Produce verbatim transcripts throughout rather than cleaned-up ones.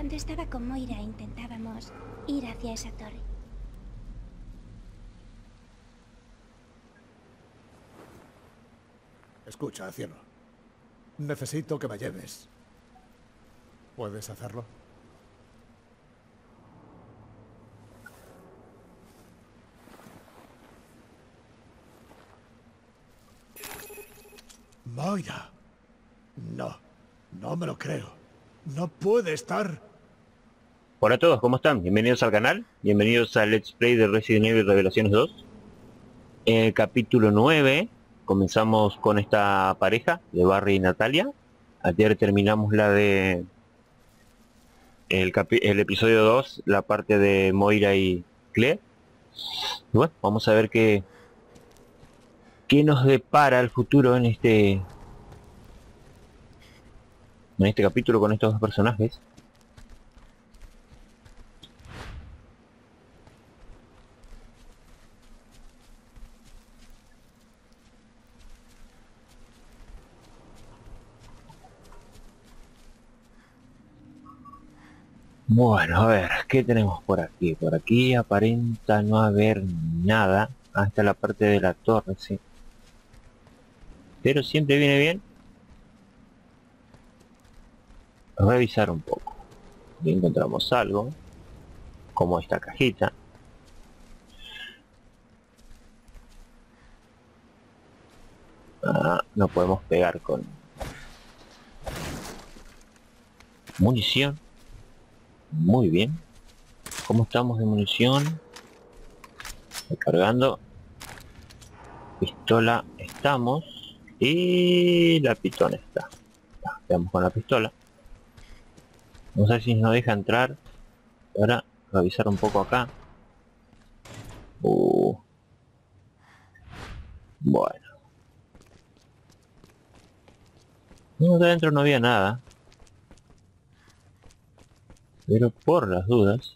Cuando estaba con Moira intentábamos ir hacia esa torre. Escucha, cielo. Necesito que me lleves. ¿Puedes hacerlo? Moira. No, no me lo creo. No puede estar. Hola a todos, ¿cómo están? Bienvenidos al canal, bienvenidos al Let's Play de Resident Evil Revelaciones dos. En el capítulo nueve comenzamos con esta pareja de Barry y Natalia. Ayer terminamos la de el, capi el episodio dos, la parte de Moira y Claire. Y bueno, vamos a ver qué, qué nos depara el futuro en este en este capítulo con estos dos personajes. Bueno, a ver, ¿qué tenemos por aquí? Por aquí aparenta no haber nada. Hasta la parte de la torre, sí. Pero siempre viene bien revisar un poco. Y encontramos algo, como esta cajita. Ah, no podemos pegar con munición. Muy bien. ¿Cómo estamos de munición? Recargando. Pistola estamos. Y la pitón está. Ah, veamos con la pistola. No sé si nos deja entrar. Ahora revisar un poco acá. Uh. Bueno. No, de adentro no había nada. Pero por las dudas.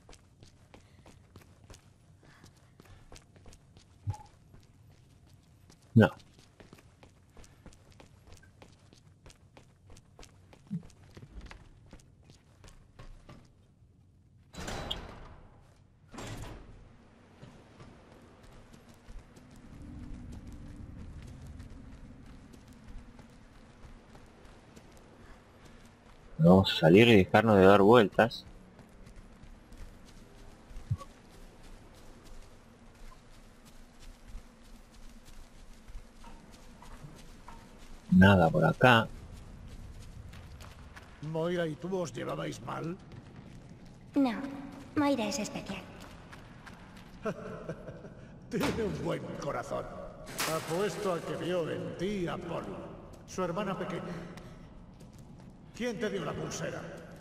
No. Vamos a salir y dejarnos de dar vueltas. Nada por acá. ¿Moira y tú os llevabais mal? No, Moira es especial. Tiene un buen corazón. Apuesto a que vio en ti a Polly, su hermana pequeña. ¿Quién te dio la pulsera?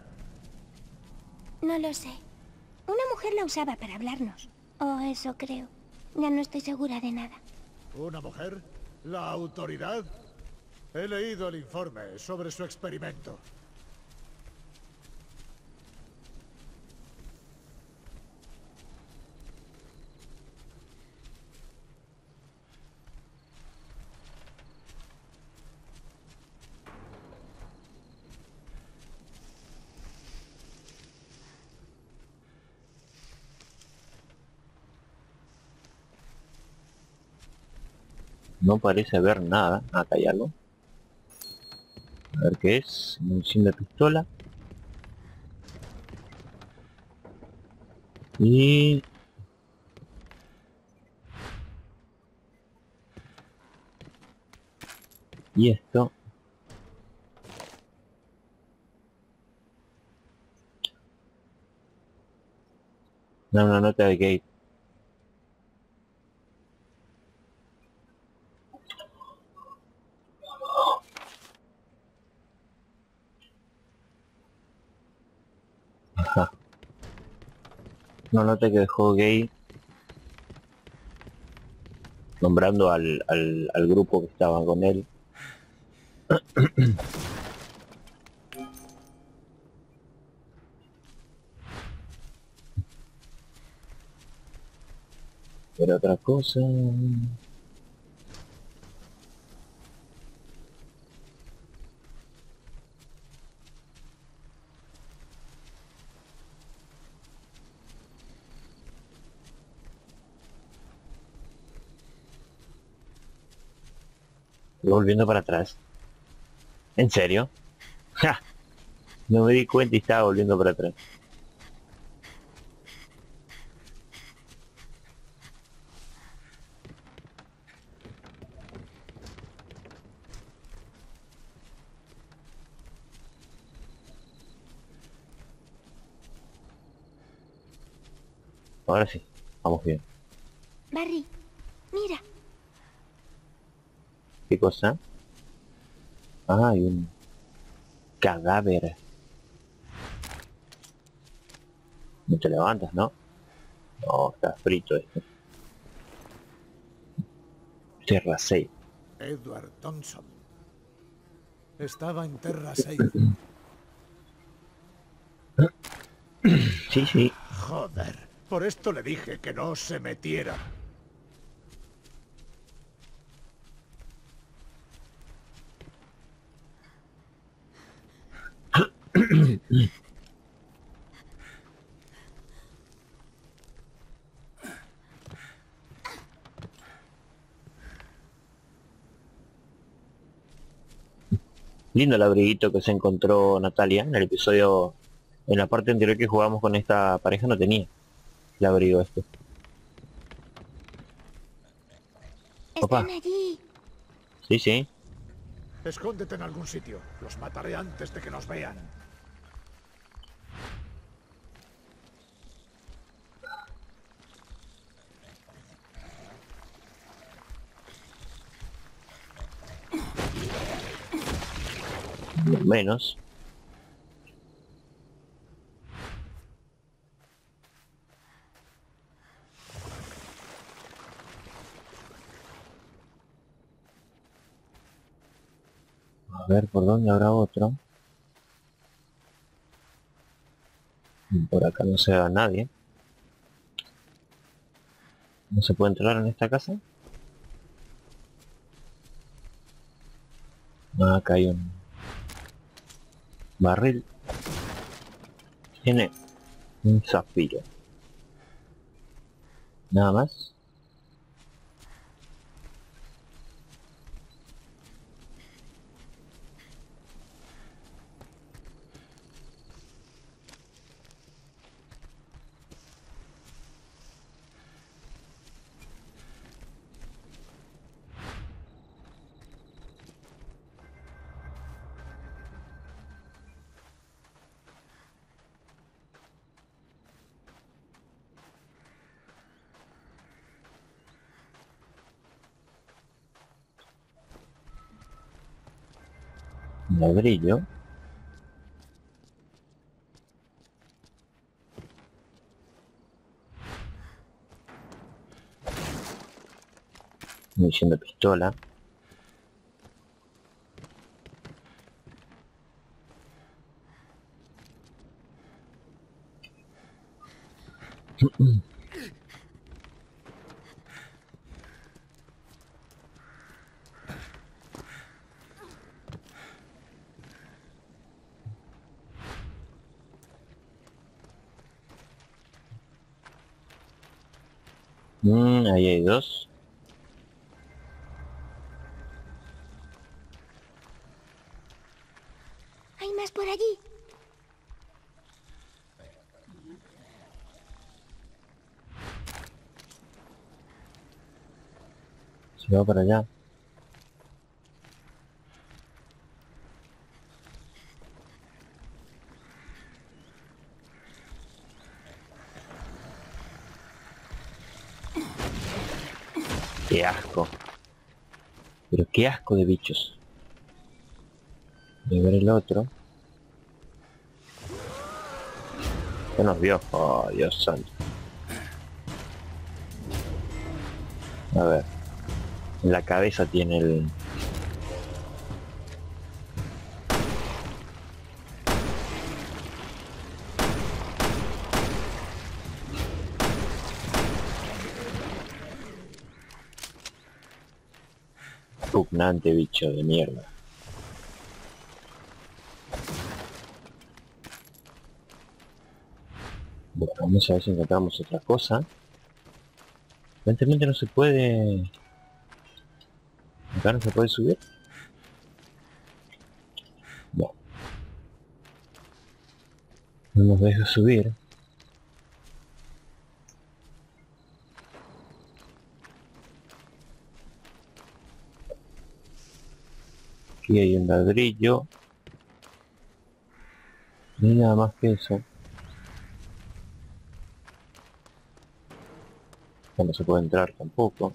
No lo sé. Una mujer la usaba para hablarnos. O eso creo. Ya no estoy segura de nada. ¿Una mujer? ¿La autoridad? He leído el informe sobre su experimento. No parece haber nada. Acá hay algo. A ver qué es. Munición de pistola. Y... Y esto. No, una nota de Gate. Ajá. Una nota que dejó Gay nombrando al, al, al grupo que estaba con él. Pero otra cosa... Volviendo para atrás. ¿En serio? ¡Ja! No me di cuenta y estaba volviendo para atrás. Ahora sí, vamos bien. Barry, mira. ¿Qué cosa? Ah, hay un cadáver. No te levantas, ¿no? No, está frito esto. Terra seis. Edward Thompson. Estaba en Terra seis. Sí, sí. Joder, por esto le dije que no se metiera. Lindo el abriguito que se encontró Natalia en el episodio, en la parte anterior que jugamos con esta pareja no tenía el abrigo este. Opa. Están allí. Sí, sí. Escóndete en algún sitio. Los mataré antes de que nos vean. Menos. A ver por dónde habrá otro. Por acá no se ve a nadie. ¿No se puede entrar en esta casa? Ah, acá hay un barril. Tiene un zafiro. Nada más. Ladrillo. Munición de pistola. Mm, ahí hay dos. Hay más por allí. Se va para allá. Qué asco. Pero qué asco de bichos. Voy a ver el otro. ¿Qué nos vio? Oh, Dios santo. A ver. En la cabeza tiene el... Pugnante bicho de mierda. Bueno, vamos a ver si encontramos otra cosa. Evidentemente no se puede... Acá no se puede subir. No nos deja subir. Aquí hay un ladrillo. Ni nada más que eso. Ya no se puede entrar tampoco.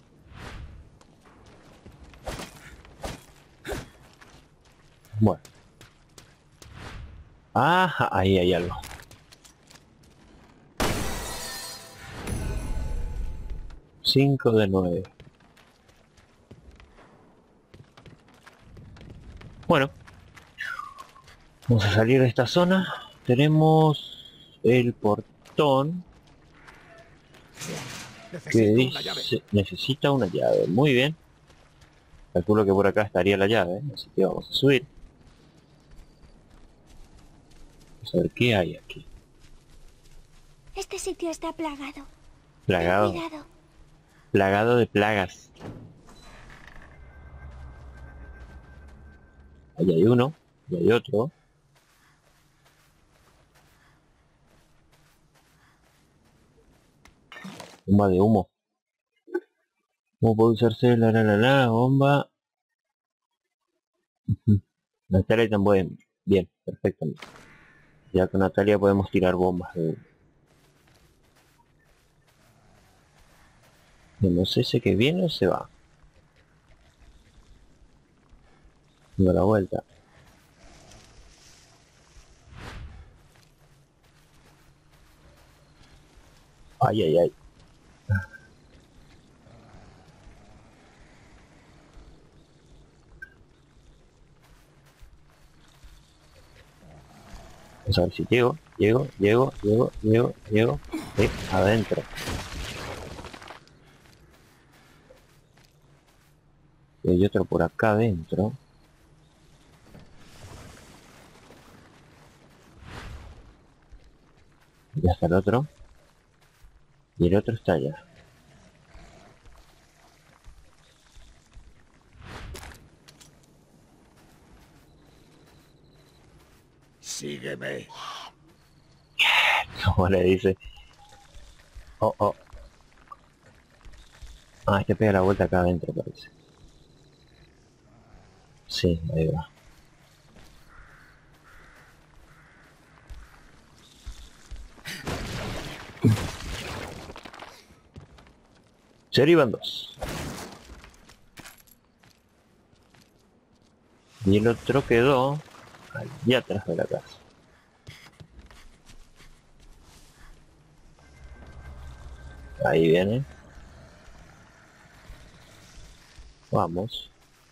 Bueno. Ajá, ahí hay algo. cinco de nueve. Bueno. Vamos a salir de esta zona. Tenemos el portón que Necesito una llave. dice necesita una llave. Muy bien. Calculo que por acá estaría la llave, así que vamos a subir. Vamos a ver qué hay aquí. Este sitio está plagado. Plagado. Ten cuidado. Plagado de plagas. Ahí hay uno, y hay otro. Bomba de humo. ¿Cómo puede usarse la la la la bomba? Ujú. Natalia también. Bien, perfectamente. Ya con Natalia podemos tirar bombas de humo. No sé si que viene o se va. Dando la vuelta. Ay, ay, ay. Vamos a ver si llego, llego, llego, llego, llego, llego. Sí, adentro. Y hay otro por acá adentro. Ya está el otro. Y el otro está allá. Sígueme. Como le dice. Oh, oh. Ah, este pega la vuelta acá adentro, parece. Sí, ahí va. Serie van dos. Y el otro quedó allá atrás de la casa. Ahí viene. Vamos.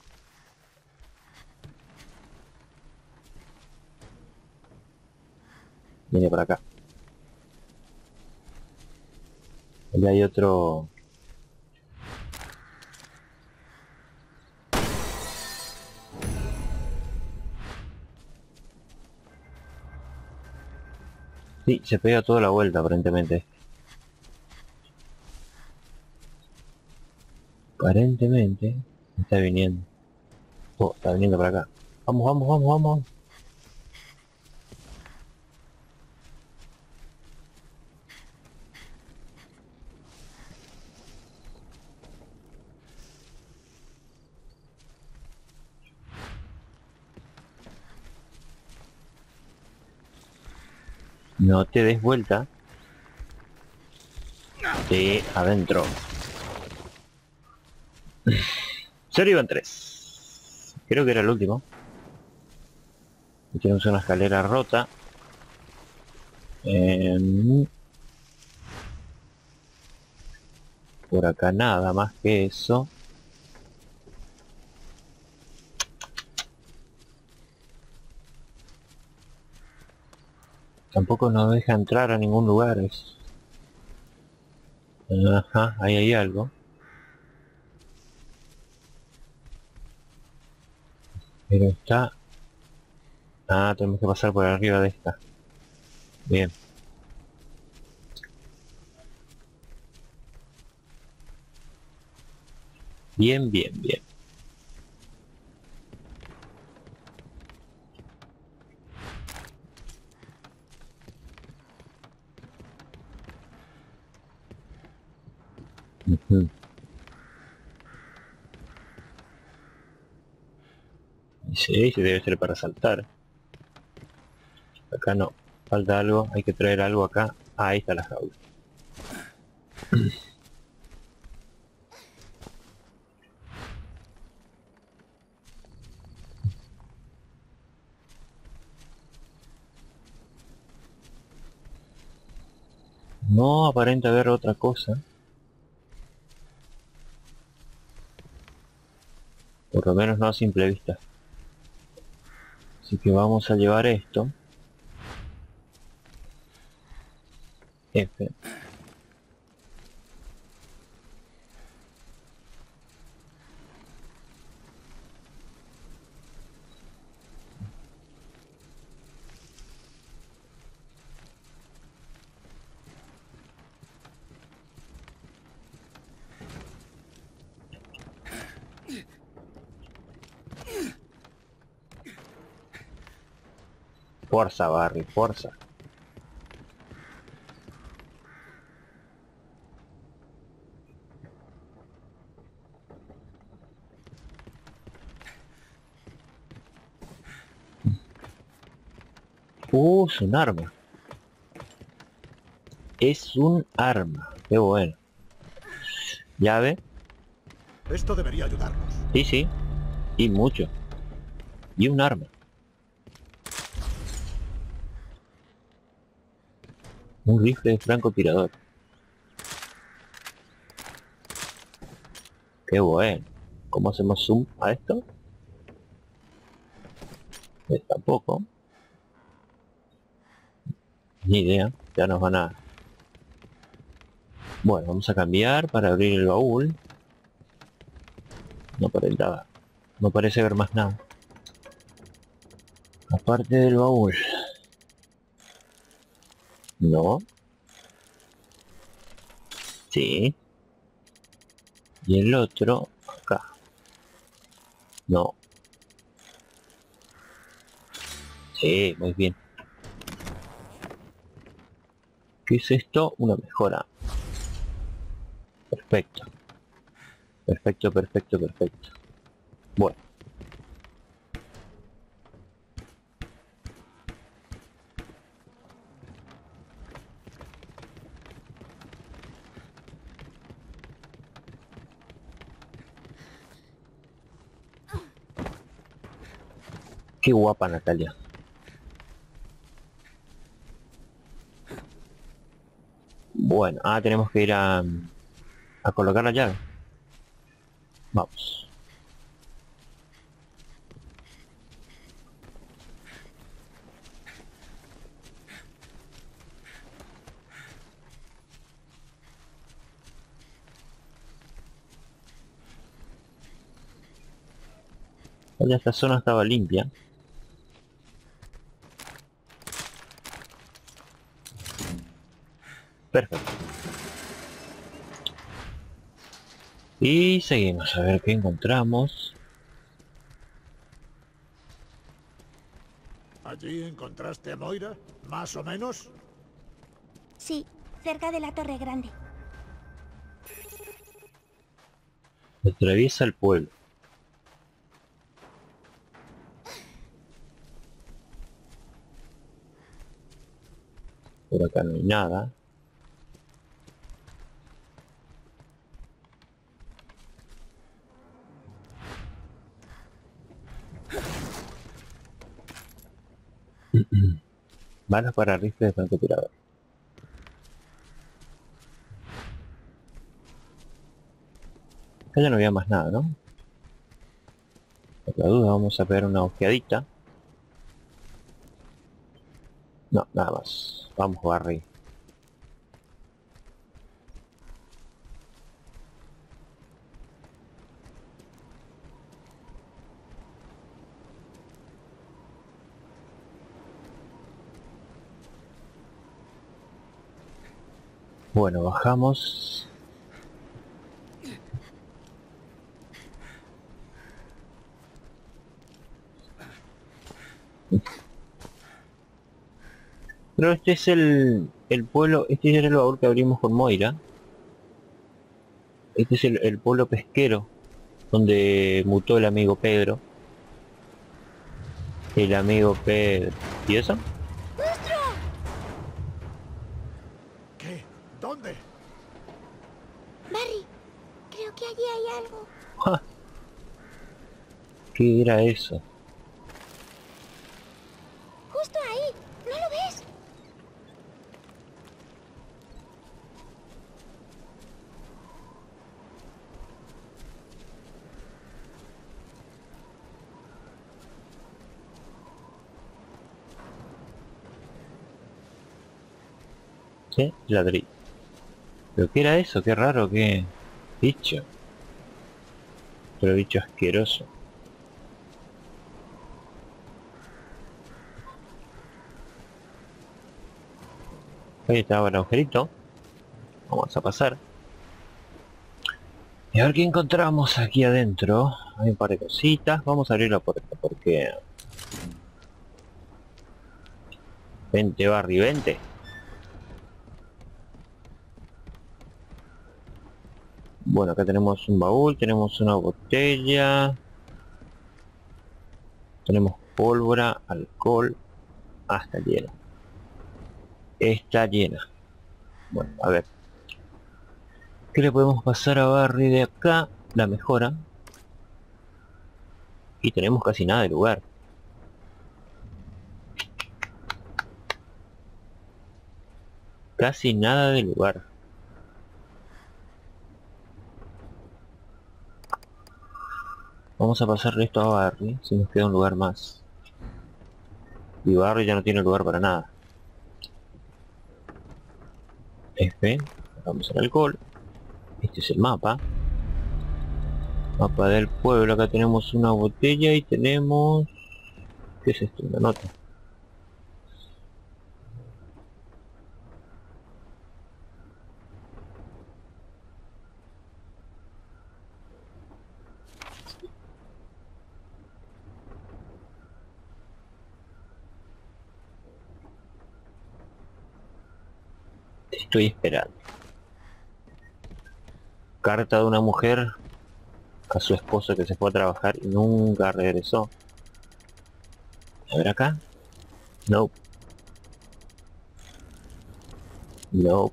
Viene para acá. Allá hay otro. Sí, se pega toda la vuelta aparentemente. Aparentemente está viniendo. Oh, está viniendo para acá. Vamos, vamos, vamos, vamos. No te des vuelta. Sí, adentro. Serie iban tres. Creo que era el último. Y tenemos una escalera rota. Eh, por acá nada más que eso. Tampoco nos deja entrar a ningún lugar. Es... Ajá, ahí hay algo. Pero está... Ah, tenemos que pasar por arriba de esta. Bien. Bien, bien, bien. Ujú. Sí, sí, debe ser para saltar. Acá no. Falta algo, hay que traer algo acá. Ah, ahí está la jaula. No aparenta haber otra cosa. Por lo menos no a simple vista. Así que vamos a llevar esto. F. Fuerza, Barry, fuerza. Uh, es un arma. Es un arma. Qué bueno. Llave. Esto debería ayudarnos. Sí, sí. Y mucho. Y un arma. Un rifle de francotirador. Qué bueno. ¿Cómo hacemos zoom a esto? Pues tampoco. Ni idea. Ya nos van a... Bueno, vamos a cambiar para abrir el baúl. No aparenta... No parece haber más nada. Aparte del baúl. No. Sí. Y el otro acá. No. Sí, muy bien. ¿Qué es esto? Una mejora. Perfecto. Perfecto, perfecto, perfecto. Bueno. Qué guapa Natalia. Bueno, ah, tenemos que ir a, a colocar la llave. Vamos. Ya esta zona estaba limpia. Perfecto. Y seguimos a ver qué encontramos. ¿Allí encontraste a Moira? ¿Más o menos? Sí, cerca de la Torre Grande. Atraviesa el pueblo. Por acá no hay nada. Balas para rifle de francotirador. Acá ya no había más nada, ¿no? Por la duda vamos a pegar una ojeadita. No, nada más. Vamos, Barry. Bueno, bajamos. Pero este es el, el pueblo, este era el baúl que abrimos con Moira. Este es el, el pueblo pesquero donde mutó el amigo Pedro. El amigo Pedro. ¿Y eso? ¡Monstruo! ¿Qué? ¿Dónde? Barry, creo que allí hay algo. ¡Ja! ¿Qué era eso? Justo ahí. ¿No lo ves? ¿Sí? Ladrillo. ¿Pero qué era eso? Qué raro, qué bicho. Pero bicho asqueroso. Ahí estaba el agujerito. Vamos a pasar. Y a ver qué encontramos aquí adentro. Hay un par de cositas. Vamos a abrir la puerta porque... Vente, Barry, vente. Bueno, acá tenemos un baúl, tenemos una botella. Tenemos pólvora, alcohol. Ah, está llena. Está llena. Bueno, a ver. ¿Qué le podemos pasar a Barry de acá? La mejora. Y tenemos casi nada de lugar. Casi nada de lugar. Vamos a pasarle esto a Barry, si nos queda un lugar más. Y Barry ya no tiene lugar para nada. F, vamos al alcohol. Este es el mapa. Mapa del pueblo, acá tenemos una botella y tenemos... ¿Qué es esto? Una nota. Te estoy esperando. Carta de una mujer a su esposo que se fue a trabajar y nunca regresó. A ver acá. No. No.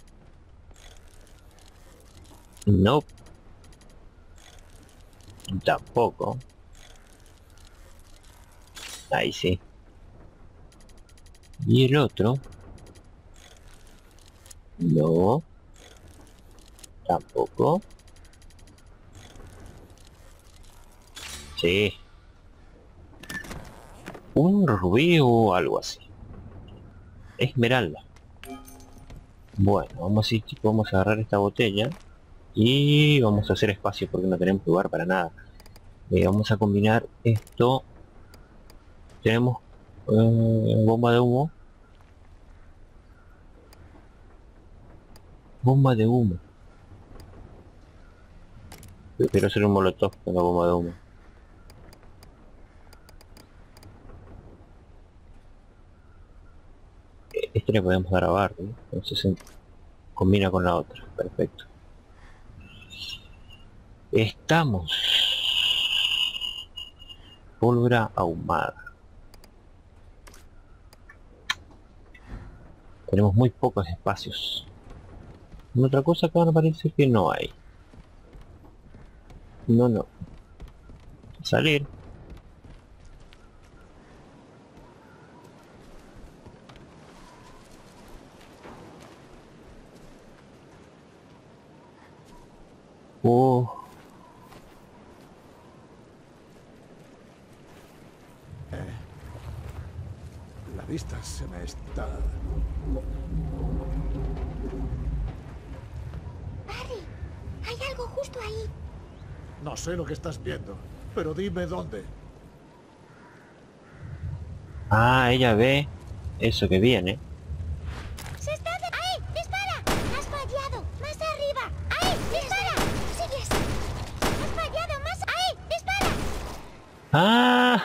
No. Tampoco. Ahí sí. Y el otro. No. Tampoco. Sí. Un rubí o algo así. Esmeralda. Bueno, vamos a ir, vamos a agarrar esta botella y vamos a hacer espacio porque no tenemos lugar para nada. Eh, vamos a combinar esto. Tenemos eh, bomba de humo. Bomba de humo. Yo quiero hacer un molotov con la bomba de humo. Este le podemos dar a Barry, entonces se combina con la otra. Perfecto. Estamos. Pólvora ahumada. Tenemos muy pocos espacios. Otra cosa que van a parecer que no hay. No, no. Salir. Oh. Eh, la vista se me está... Barry, hay algo justo ahí. No sé lo que estás viendo, pero dime dónde. Ah, ella ve eso que viene. ¡Se está... de- ¡Ahí! ¡Dispara! ¡Has fallado! ¡Más arriba! ¡Ahí! ¡Dispara! ¡Sigues! ¡Has fallado! ¡Más! ¡Ahí! ¡Dispara! Ah,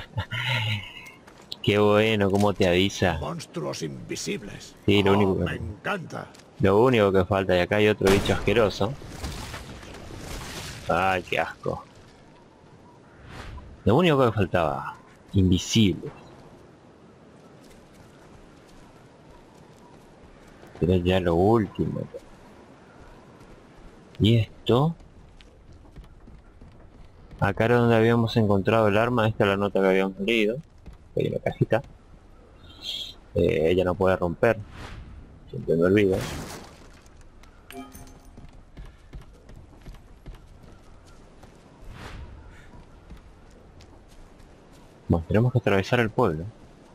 qué bueno, cómo te avisa. Monstruos invisibles. Sí, lo Oh, único que- me encanta. Lo único que falta, y acá hay otro bicho asqueroso. Ay, qué asco. Lo único que faltaba, invisible. Pero ya lo último. Y esto... Acá era donde habíamos encontrado el arma. Esta es la nota que habíamos leído. Hay una cajita. Eh, ella no puede romper. Siempre me olvido. Bueno, tenemos que atravesar el pueblo.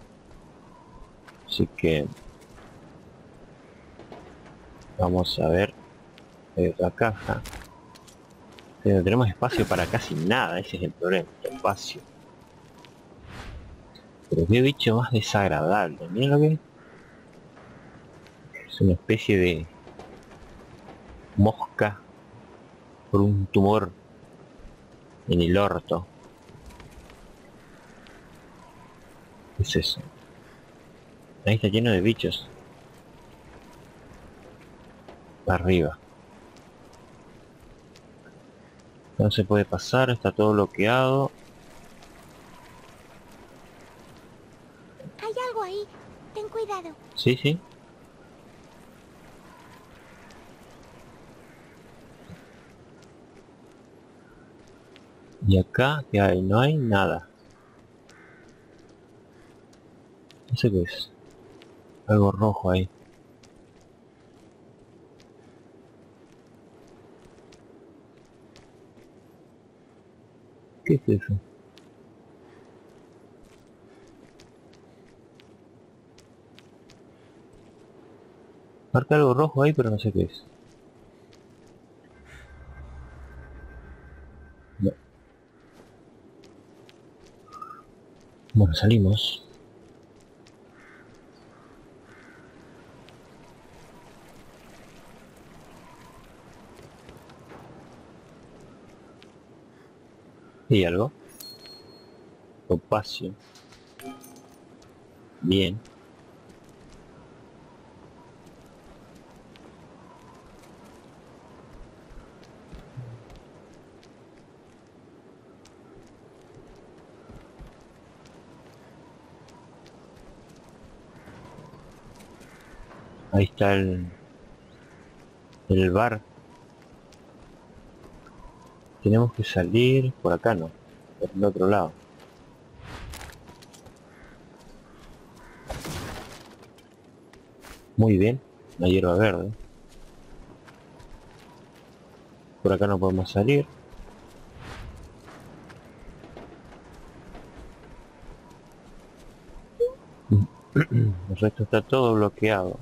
Así que... Vamos a ver... Hay otra caja. Pero no tenemos espacio para casi nada, ese es el problema, espacio. Pero qué bicho más desagradable, miren lo que es. Es una especie de mosca por un tumor en el orto. ¿Qué es eso? Ahí está lleno de bichos. Arriba. No se puede pasar, está todo bloqueado. Hay algo ahí. Ten cuidado. Sí, sí. Y acá, ¿qué hay? No hay nada. No sé qué es. Algo rojo ahí. ¿Qué es eso? Marca algo rojo ahí, pero no sé qué es. No. Bueno, salimos. ¿Y algo? Opacio. Bien. Ahí está el, el bar. Tenemos que salir por acá, no, por el otro lado. Muy bien, la hierba verde. Por acá no podemos salir. El resto está todo bloqueado.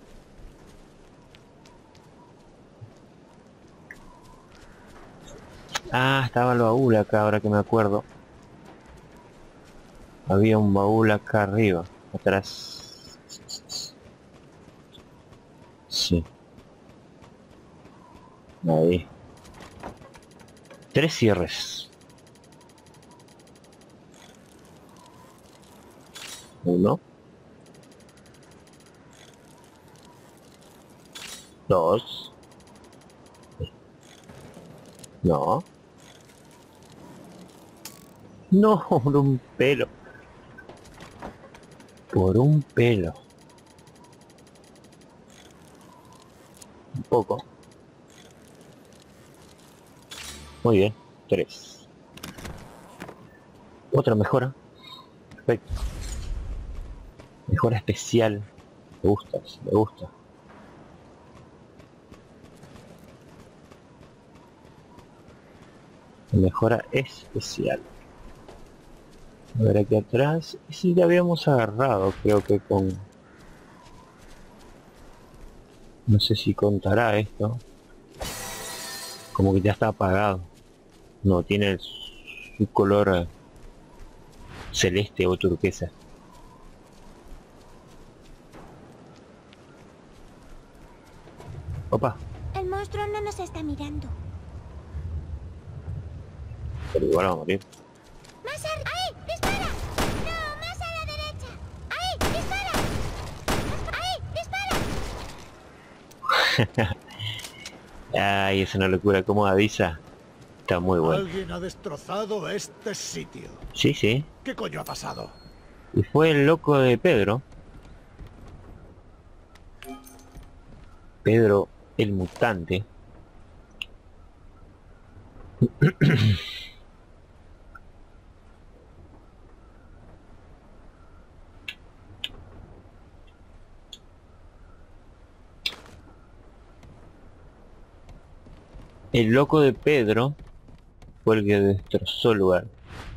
Ah, estaba el baúl acá, ahora que me acuerdo. Había un baúl acá arriba, atrás. Sí. Ahí. Tres cierres. Uno. Dos. No. No, por un pelo. Por un pelo. Un poco. Muy bien. Tres. Otra mejora. Perfecto. Mejora especial. Me gusta, me gusta. Mejora especial. A ver aquí atrás. Sí, ya habíamos agarrado, creo que con... No sé si contará esto. Como que ya está apagado. No, tiene el, su color eh, celeste o turquesa. Opa. El monstruo no nos está mirando. Pero igual vamos a morir. ¡Más ar... ¡Ahí! ¡Dispara! ¡No! ¡Más a la derecha! ¡Ahí! ¡Dispara! ¡Ahí! ¡Dispara! Ay, es una locura, como avisa. Está muy bueno. Alguien ha destrozado este sitio. Sí, sí. ¿Qué coño ha pasado? Y fue el loco de Pedro. Pedro el mutante. El loco de Pedro fue el que destrozó el lugar.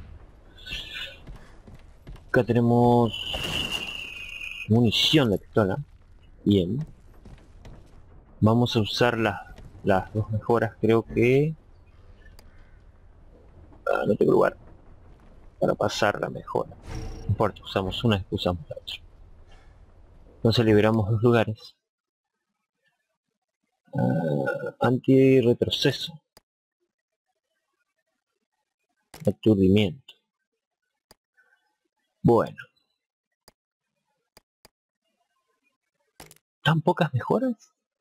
Acá tenemos munición de pistola. Bien. Vamos a usar las, las dos mejoras, creo que... Ah, no tengo lugar para pasar la mejora. No importa, usamos una y usamos la otra. Entonces liberamos dos lugares. Uh, anti-retroceso. Aturdimiento. Bueno. ¿Tan pocas mejoras?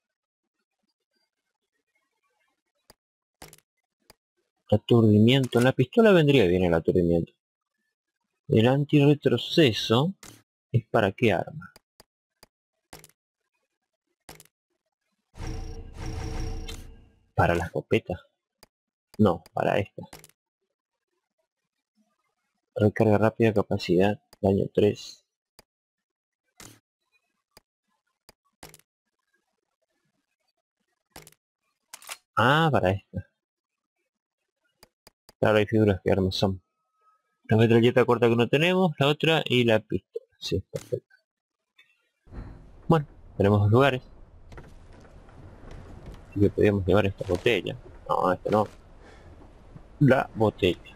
Aturdimiento. En la pistola vendría bien el aturdimiento. El anti-retroceso es para qué arma. Para la escopeta. No, para esta. Recarga rápida, capacidad, daño tres. Ah, para esta. Claro, hay figuras que armas son. La metralleta corta que no tenemos, la otra y la pistola. Sí, perfecto. Bueno, tenemos dos lugares. Así que podríamos llevar esta botella. No, esta no. La botella.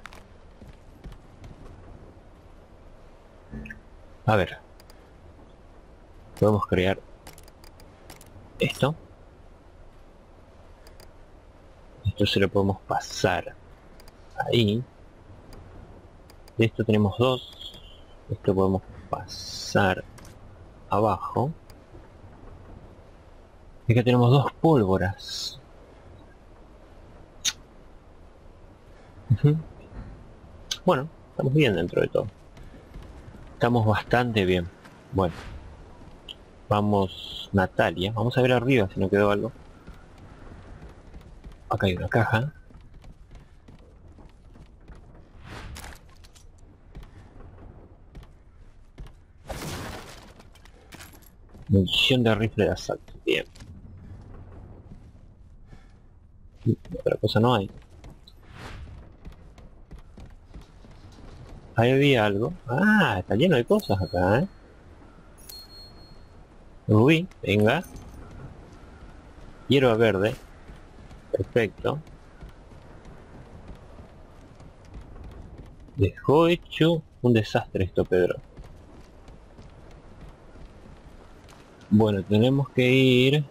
A ver. Podemos crear esto. Esto se lo podemos pasar ahí. De esto tenemos dos. Esto podemos pasar abajo. Y acá tenemos dos pólvoras. Uh-huh. Bueno, estamos bien dentro de todo. Estamos bastante bien. Bueno. Vamos, Natalia. Vamos a ver arriba si no quedó algo. Acá hay una caja. Munición de rifle de asalto. Bien. Otra cosa no hay. Ahí había algo. Ah, está lleno de cosas acá, ¿eh? Rubí, venga. Hierba verde. Perfecto. Dejó hecho un desastre esto, Pedro. Bueno, tenemos que ir...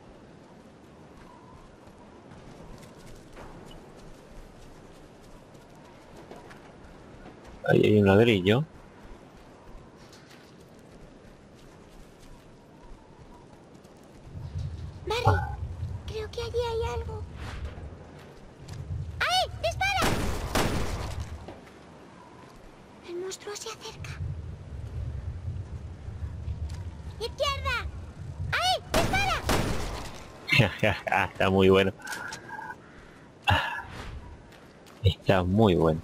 Ahí hay un ladrillo. Barry, creo que allí hay algo. ¡Ahí! ¡Dispara! El monstruo se acerca. ¡Izquierda! ¡Ahí! ¡Dispara! Está muy bueno. Está muy bueno.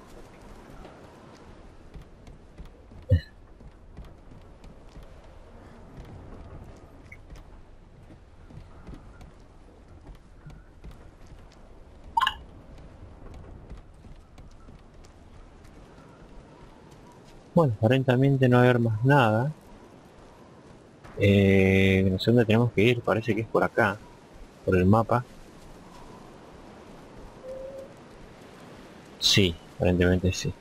Bueno, aparentemente no va a haber más nada. Eh, no sé dónde tenemos que ir, parece que es por acá, por el mapa. Sí, aparentemente sí.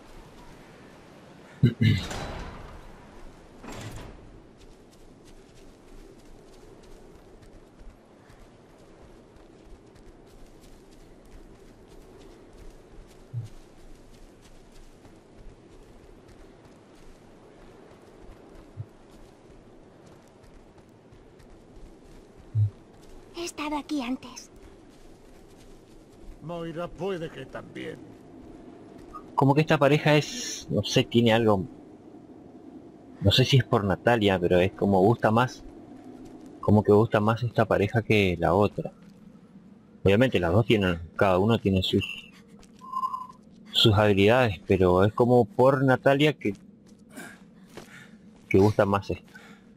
He estado aquí antes. Moira puede que también. Como que esta pareja es, no sé, tiene algo, no sé si es por Natalia, pero es como gusta más, como que gusta más esta pareja que la otra. Obviamente las dos tienen, cada uno tiene sus sus habilidades, pero es como por Natalia que que gusta más esto.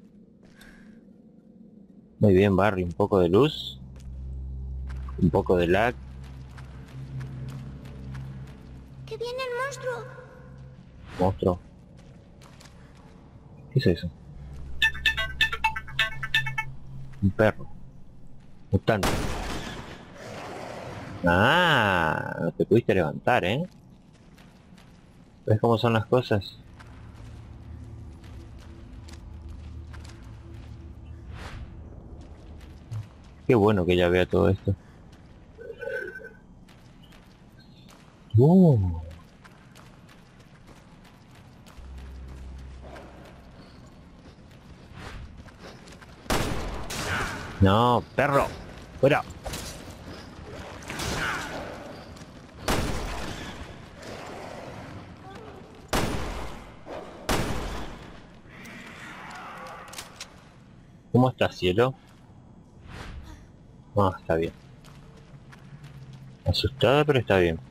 Muy bien, Barry, un poco de luz, un poco de lag. ¡Que viene el monstruo! Monstruo. ¿Qué es eso? Un perro. Mutante. Ah, no te pudiste levantar, ¿eh? ¿Ves cómo son las cosas? Qué bueno que ella vea todo esto. Uh. No, perro. Fuera. ¿Cómo estás, cielo? Ah, está bien. Asustada, pero está bien.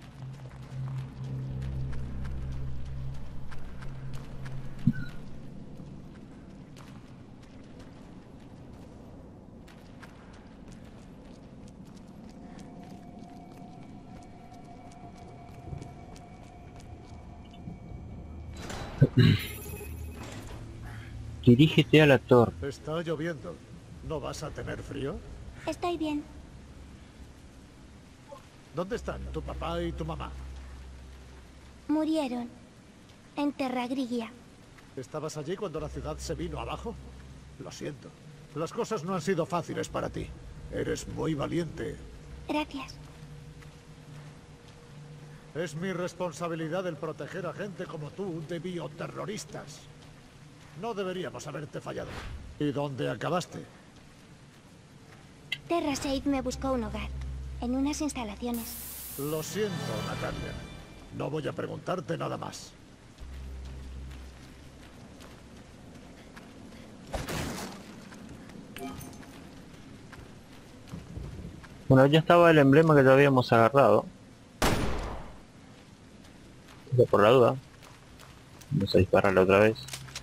Dirígete a la torre. Está lloviendo. ¿No vas a tener frío? Estoy bien. ¿Dónde están tu papá y tu mamá? Murieron. En Terragrigia. ¿Estabas allí cuando la ciudad se vino abajo? Lo siento. Las cosas no han sido fáciles para ti. Eres muy valiente. Gracias. Es mi responsabilidad el proteger a gente como tú de bioterroristas. No deberíamos haberte fallado. ¿Y dónde acabaste? TerraSafe me buscó un hogar. En unas instalaciones. Lo siento, Natalia. No voy a preguntarte nada más. Bueno, ya estaba el emblema que ya habíamos agarrado. Pero por la duda. Vamos a dispararle otra vez.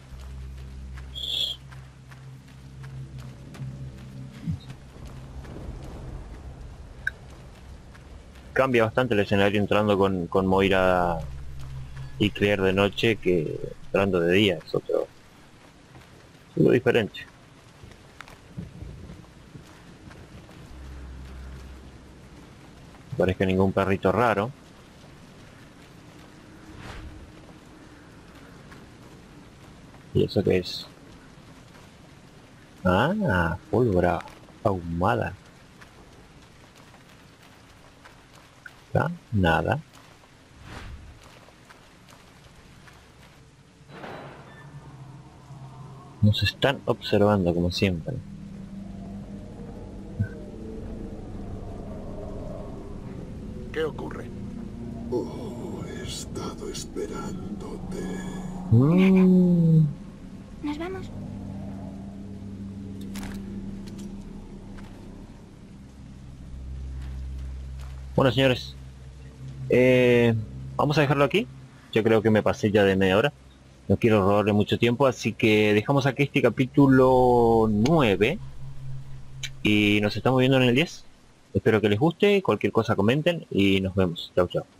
Cambia bastante el escenario entrando con, con Moira y Claire de noche que entrando de día. Es otro... es algo diferente. No parezca ningún perrito raro. ¿Y eso qué es? Ah, pólvora ahumada. Acá, nada. Nos están observando como siempre. ¿Qué ocurre? Oh, he estado esperándote. Mm. ¿Nos vamos? Bueno, señores, eh, vamos a dejarlo aquí. Yo creo que me pasé ya de media hora. No quiero robarle mucho tiempo, así que dejamos aquí este capítulo nueve. Y nos estamos viendo en el diez. Espero que les guste, cualquier cosa comenten y nos vemos. Chau, chau.